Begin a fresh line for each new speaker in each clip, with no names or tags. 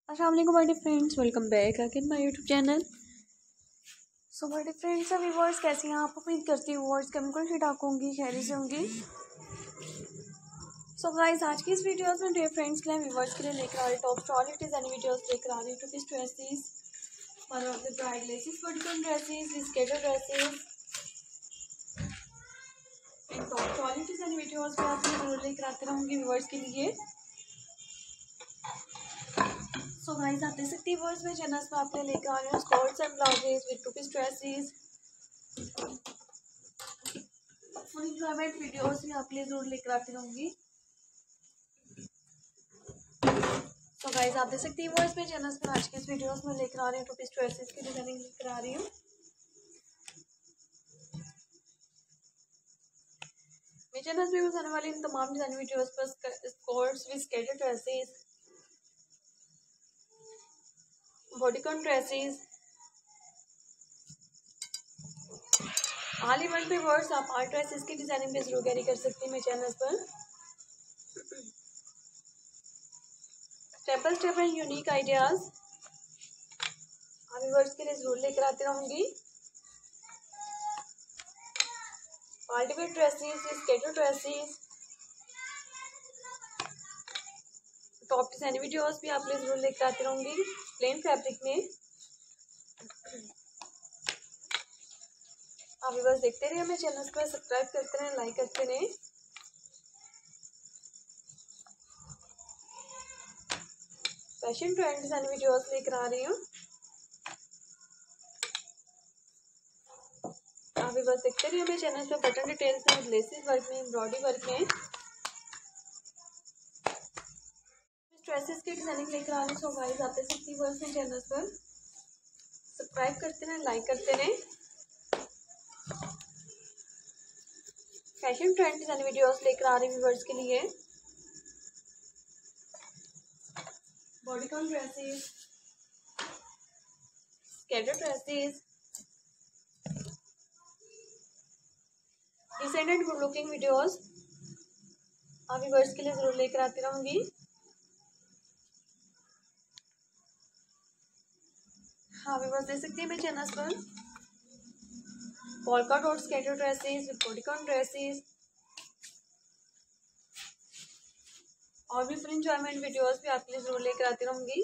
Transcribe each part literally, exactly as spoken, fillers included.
अस्सलाम वालेकुम my dear friends, welcome back again my YouTube channel. So my dear friends, सभी viewers कैसे हैं आप? उम्मीद करती हूँ व्यूअर्स के बिल्कुल ठीक ठाक होंगी, खैरियत से होंगी। सो गाइस, आज की इस वीडियोस में डियर फ्रेंड्स के लिए व्यूअर्स के लिए लेकर आ रही टॉप स्टाइलिश डिजाइनिंग वीडियोस लेकर आ रही हूँ। Two piece dresses, mother of the bride laces, bodycon dresses, skater dresses and top stylish designing videos में आपको जरूर लेकर आते रहूँगी व्यूअर्स के लिए। सो गाइस, आप देख सकती हैं व्यूअर्स में चैनल्स में आपने लेकर आ रही हूँ skirts and blouses with two piece dresses. Full enjoyment videos भी आपके लिए जरूर लेकर आती रहूँगी। सो गाइस, आप देख सकती हैं व्यूअर्स में चैनल्स में आज के इस वीडियोस में लेकर आ रही हूँ टू पीस ड्रेसेस की डिजाइनिंग लेकर आ रही हूँ। मेरे चैनल पे यूज आने वाली इन तमाम डिजाइन वीडियोस पर skirts with skater dresses, bodycon dresses, all event पे वर्ड्स आप आर्ट ड्रेसेस की डिजाइनिंग भी जरूर कैरी कर सकते हैं मेरे चैनल पर। Step by step and unique ideas आप व्यूअर्स के लिए जरूर लेकर आती रहूंगी। Ultimate dresses, skater dresses, top design videos भी आप लिए जरूर लेकर आती रहूंगी प्लेन फैब्रिक में। आप व्यूअर्स देखते रहिए, मेरे चैनल को सब्सक्राइब करते रहें, लाइक करते रहें। फैशन ट्रेंड डिजाइन वीडियोस लेकर आ रही हूँ। आप भी बस देखते रहिए मेरे चैनल पे बटन डिटेल्स में, लेसेस वर्क में, एम्ब्रॉयडरी वर्क में ड्रेसेस की डिजाइनिंग लेकर आ रही हूँ। सो गाइस, आप देख सकती हैं वर्क में चैनल पर सब्सक्राइब करते रहें, लाइक करते रहें। फैशन ट्रेंड डिजाइन वीडियोस लेकर आ रही हूँ व्यूअर्स के लिए। Bodycon dresses, skater dresses, decent and good looking videos आप व्यूअर्स के लिए जरूर लेकर आती रहूंगी। हाँ व्यूअर्स देख सकते हैं मेरे चैनल पर polka dot skater dresses, bodycon dresses और भी फुल एंजॉयमेंट वीडियोस भी आपके लिए जरूर लेकर आती रहूंगी।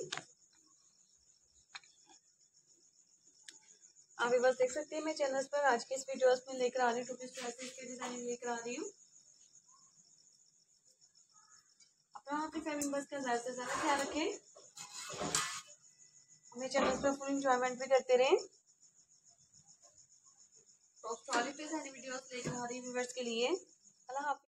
आप भी बस देख सकते हैं मेरे चैनल पर आज के इस वीडियोस में लेकर आ रही हूँ टू पीस ड्रेसेस की डिजाइनिंग लेकर आ रही हूँ। अपना अपनी फैमिली बस का ज्यादा से ज्यादा ख्याल रखें, मेरे चैनल पर फुल एंजॉयमेंट भी करते रहें। तो वीडियोस लेकर आ रही हूँ व्यूअर्स के लिए। अल्लाह हाफिज़।